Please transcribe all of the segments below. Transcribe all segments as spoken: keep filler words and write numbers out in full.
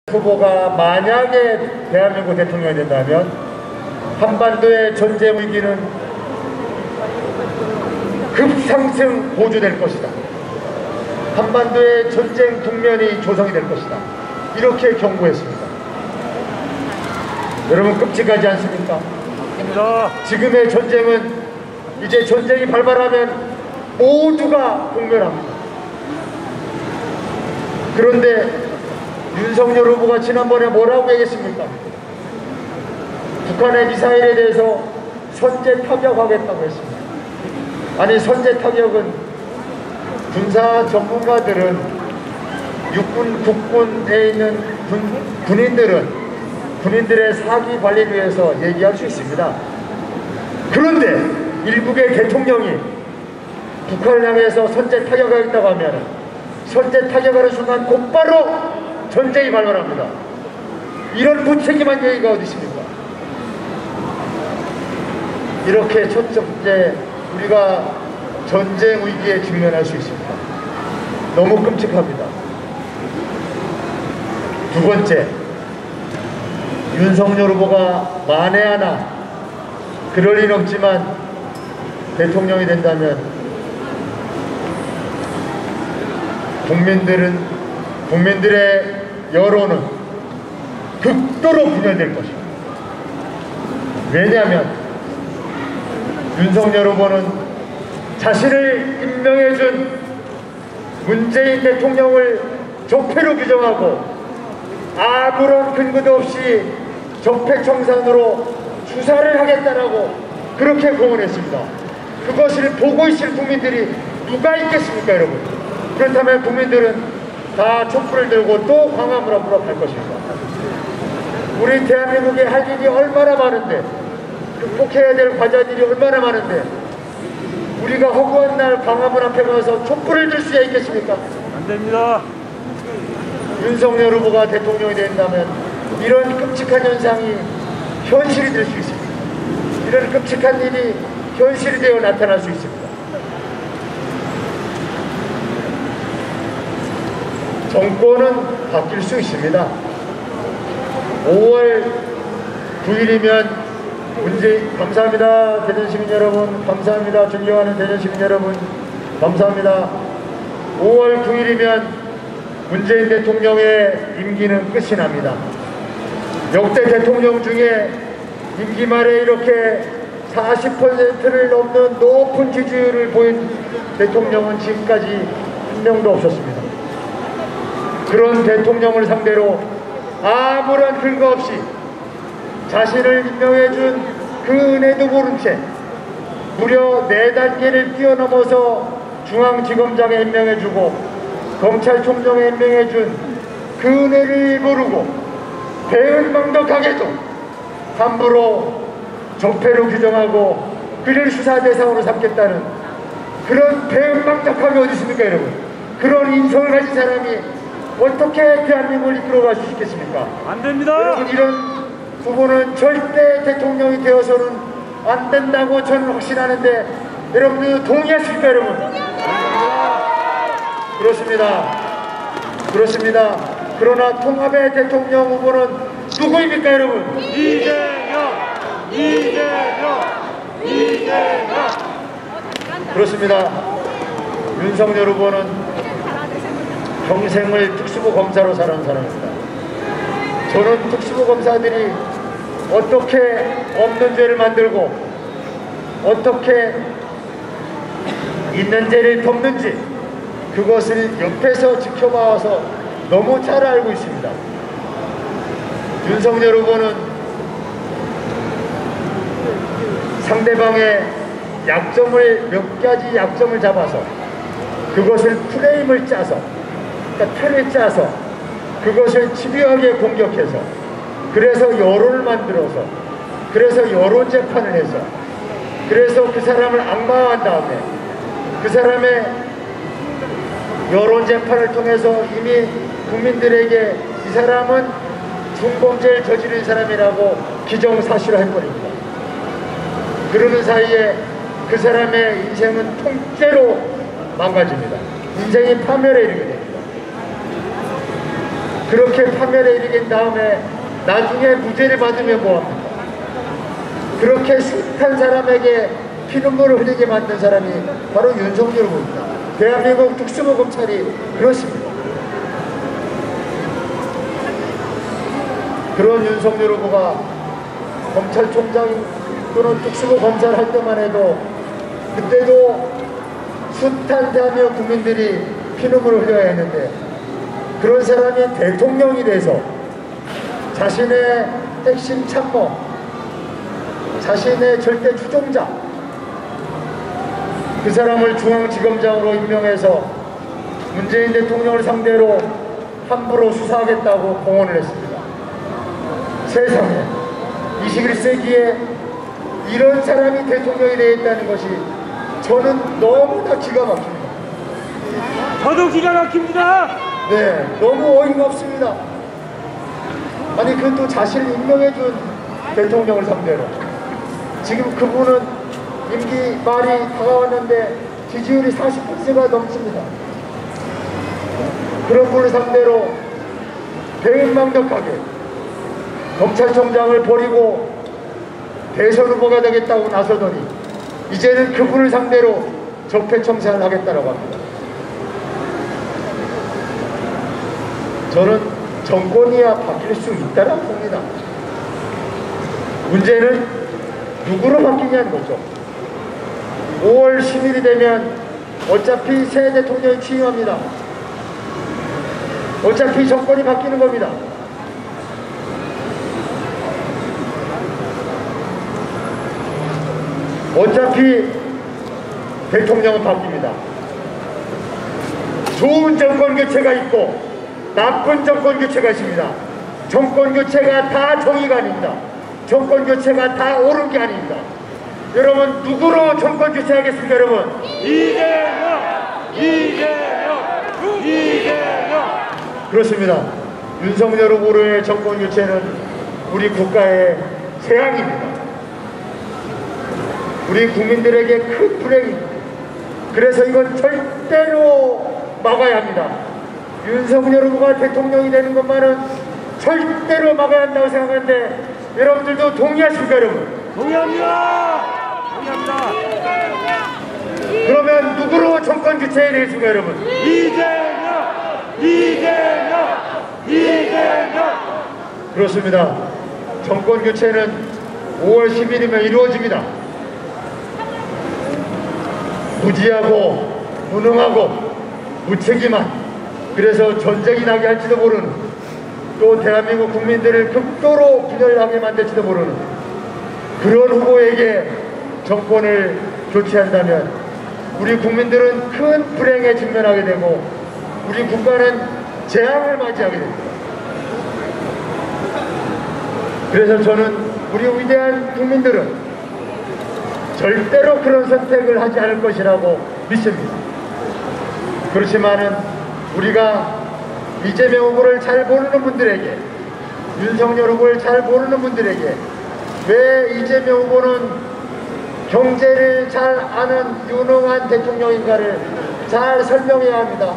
후보가 만약에 대한민국 대통령이 된다면 한반도의 전쟁 위기는 급상승 고조될 것이다. 한반도의 전쟁 국면이 조성이 될 것이다. 이렇게 경고했습니다. 여러분, 끔찍하지 않습니까? 지금의 전쟁은 이제 전쟁이 발발하면 모두가 공멸합니다. 그런데 윤석열 후보가 지난번에 뭐라고 얘기했습니까? 북한의 미사일에 대해서 선제 타격하겠다고 했습니다. 아니, 선제 타격은 군사 전문가들은 육군, 국군에 있는 군, 군인들은 군인들의 사기 관리를 위해서 얘기할 수 있습니다. 그런데 일국의 대통령이 북한을 향해서 선제 타격하겠다고 하면 선제 타격하는 순간 곧바로 전쟁이 발발합니다. 이런 무책임한 얘기가 어디 있습니까? 이렇게 첫 번째 우리가 전쟁 위기에 직면할 수 있습니다. 너무 끔찍합니다. 두 번째, 윤석열 후보가 만에 하나 그럴 일 없지만 대통령이 된다면 국민들은 국민들의 여론은 극도로 분열될 것입니다. 왜냐하면 윤석열 후보는 자신을 임명해준 문재인 대통령을 적폐로 규정하고 아무런 근거도 없이 적폐청산으로 수사를 하겠다라고 그렇게 공언했습니다. 그것을 보고 있을 국민들이 누가 있겠습니까, 여러분? 그렇다면 국민들은 다 촛불을 들고 또 광화문 앞으로 갈 것입니다. 우리 대한민국에 할 일이 얼마나 많은데, 극복해야 될 과제들이 얼마나 많은데 우리가 허구한 날 광화문 앞에 가서 촛불을 들 수 있겠습니까? 안 됩니다. 윤석열 후보가 대통령이 된다면 이런 끔찍한 현상이 현실이 될 수 있습니다. 이런 끔찍한 일이 현실이 되어 나타날 수 있습니다. 정권은 바뀔 수 있습니다. 오월 구일이면 문재인, 감사합니다. 대전시민 여러분, 감사합니다. 존경하는 대전시민 여러분, 감사합니다. 오월 구일이면 문재인 대통령의 임기는 끝이 납니다. 역대 대통령 중에 임기 말에 이렇게 사십 퍼센트를 넘는 높은 지지율을 보인 대통령은 지금까지 한 명도 없었습니다. 그런 대통령을 상대로 아무런 근거 없이 자신을 임명해준 그 은혜도 모른 채 무려 네 단계를 뛰어넘어서 중앙지검장에 임명해주고 검찰총장에 임명해준 그 은혜를 모르고 배은망덕하게도 함부로 적폐로 규정하고 그를 수사 대상으로 삼겠다는 그런 배은망덕함이 어디 있습니까, 여러분? 그런 인성을 가진 사람이 어떻게 대한민국을 이끌어갈 수 있겠습니까? 안 됩니다. 여러분, 이런 후보는 절대 대통령이 되어서는 안 된다고 저는 확신하는데 여러분들 동의하십니까, 여러분? 그렇습니다. 그렇습니다. 그러나 통합의 대통령 후보는 누구입니까, 여러분? 이재명! 이재명! 이재명! 그렇습니다. 윤석열 후보는 평생을 특수부 검사로 살아온 사람입니다. 저는 특수부 검사들이 어떻게 없는 죄를 만들고 어떻게 있는 죄를 덮는지 그것을 옆에서 지켜봐서 너무 잘 알고 있습니다. 윤석열 후보는 상대방의 약점을 몇 가지 약점을 잡아서 그것을 프레임을 짜서 그러니까 틀을 짜서 그것을 집요하게 공격해서 그래서 여론을 만들어서 그래서 여론 재판을 해서 그래서 그 사람을 악마화한 다음에 그 사람의 여론 재판을 통해서 이미 국민들에게 이 사람은 중범죄를 저지른 사람이라고 기정사실화해버립니다. 그러는 사이에 그 사람의 인생은 통째로 망가집니다. 인생이 파멸에 이르게 됩니다. 그렇게 파면에 이르긴 다음에 나중에 무죄를 받으면 뭐합니까? 그렇게 숱한 사람에게 피눈물을 흘리게 만든 사람이 바로 윤석열 후보입니다. 대한민국 특수부 검찰이 그렇습니다. 그런 윤석열 후보가 검찰총장 또는 특수부 검사를 할 때만 해도 그때도 숱한 대한민국 국민들이 피눈물을 흘려야 했는데, 그런 사람이 대통령이 돼서 자신의 핵심 참모, 자신의 절대 추종자, 그 사람을 중앙지검장으로 임명해서 문재인 대통령을 상대로 함부로 수사하겠다고 공언을 했습니다. 세상에 이십일 세기에 이런 사람이 대통령이 되어 있다는 것이 저는 너무나 기가 막힙니다. 저도 기가 막힙니다. 네, 너무 어이가 없습니다. 아니 그것도 자신을 임명해준 대통령을 상대로, 지금 그분은 임기 말이 다가왔는데 지지율이 사십 퍼센트가 넘습니다. 그런 분을 상대로 대응망덕하게 검찰총장을 버리고 대선 후보가 되겠다고 나서더니 이제는 그분을 상대로 적폐청산을 하겠다고 합니다. 저는 정권이야 바뀔 수 있다라고 봅니다. 문제는 누구로 바뀌냐는 거죠. 오월 십일이 되면 어차피 새 대통령이 취임합니다. 어차피 정권이 바뀌는 겁니다. 어차피 대통령은 바뀝니다. 좋은 정권 교체가 있고 나쁜 정권 교체가 있습니다. 정권 교체가 다 정의가 아닙니다. 정권 교체가 다 옳은 게 아닙니다. 여러분 누구로 정권 교체하겠습니까? 여러분 이재명! 이재명! 이재명! 그렇습니다. 윤석열 후보의 정권 교체는 우리 국가의 재앙입니다. 우리 국민들에게 큰 불행입니다. 그래서 이건 절대로 막아야 합니다. 윤석열 후보가 대통령이 되는 것만은 절대로 막아야 한다고 생각하는데 여러분들도 동의하십니까? 여러분? 동의합니다! 동의합니다! 그러면 누구로 정권 교체해야 되겠습니까? 여러분? 이재명! 이재명! 이재명! 그렇습니다. 정권 교체는 오월 십일이면 이루어집니다. 무지하고 무능하고 무책임한, 그래서 전쟁이 나게 할지도 모르는, 또 대한민국 국민들을 극도로 분열하게 만들지도 모르는 그런 후보에게 정권을 교체한다면 우리 국민들은 큰 불행에 직면하게 되고 우리 국가는 재앙을 맞이하게 됩니다. 그래서 저는 우리 위대한 국민들은 절대로 그런 선택을 하지 않을 것이라고 믿습니다. 그렇지만은 우리가 이재명 후보를 잘 모르는 분들에게, 윤석열 후보를 잘 모르는 분들에게 왜 이재명 후보는 경제를 잘 아는 유능한 대통령인가를 잘 설명해야 합니다.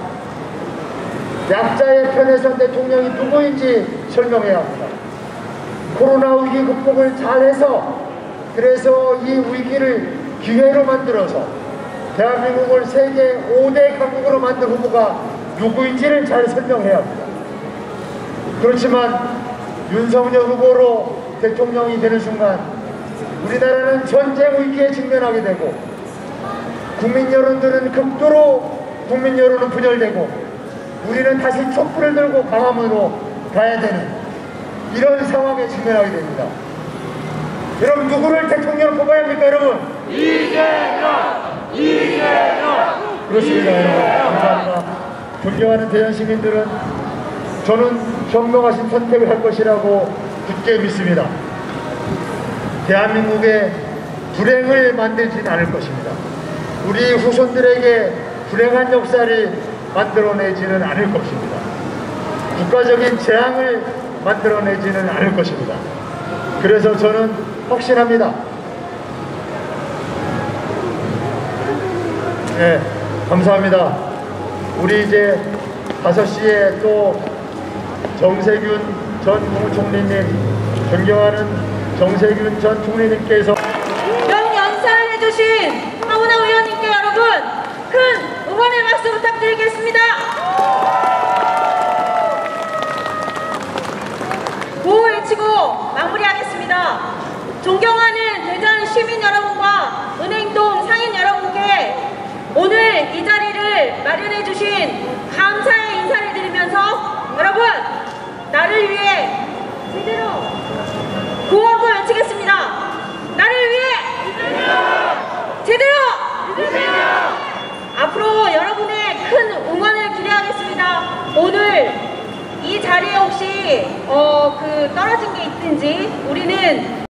약자의 편에 선 대통령이 누구인지 설명해야 합니다. 코로나 위기 극복을 잘해서, 그래서 이 위기를 기회로 만들어서 대한민국을 세계 오 대 강국으로 만든 후보가 누구인지를 잘 설명해야 합니다. 그렇지만 윤석열 후보로 대통령이 되는 순간 우리나라는 전쟁 위기에 직면하게 되고 국민 여론들은 극도로 국민 여론은 분열되고 우리는 다시 촛불을 들고 광화문으로 가야 되는 이런 상황에 직면하게 됩니다. 여러분 누구를 대통령으로 뽑아야 합니까? 여러분? 이재명! 이재명! 그렇습니다. 여러분 감사합니다. 존경하는 대전 시민들은 저는 현명하신 선택을 할 것이라고 굳게 믿습니다. 대한민국에 불행을 만들진 않을 것입니다. 우리 후손들에게 불행한 역사를 만들어내지는 않을 것입니다. 국가적인 재앙을 만들어내지는 않을 것입니다. 그래서 저는 확신합니다. 네, 감사합니다. 우리 이제 다섯 시에 또 정세균 전 국무총리님, 존경하는 정세균 전 총리님께서 명연사를 해주신 하문화 의원님께 여러분 큰 응원의 박수 부탁드리겠습니다. 구호 외치고 마무리하겠습니다. 존경하는 대전 시민 여러분과 은행동 상인 여러분께 오늘 이 자리를 마련해 주신 감사의 인사를 드리면서 여러분 나를 위해 제대로 구호 한번 외치겠습니다. 나를 위해 제대로 앞으로 여러분의 큰 응원을 기대하겠습니다. 오늘 이 자리에 혹시 어, 그 떨어진 게 있든지 우리는